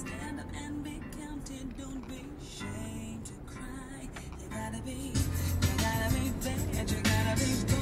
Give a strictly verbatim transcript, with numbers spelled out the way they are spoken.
Stand up and be counted. Don't be ashamed to cry. You gotta be, you gotta be bad. You gotta be bad.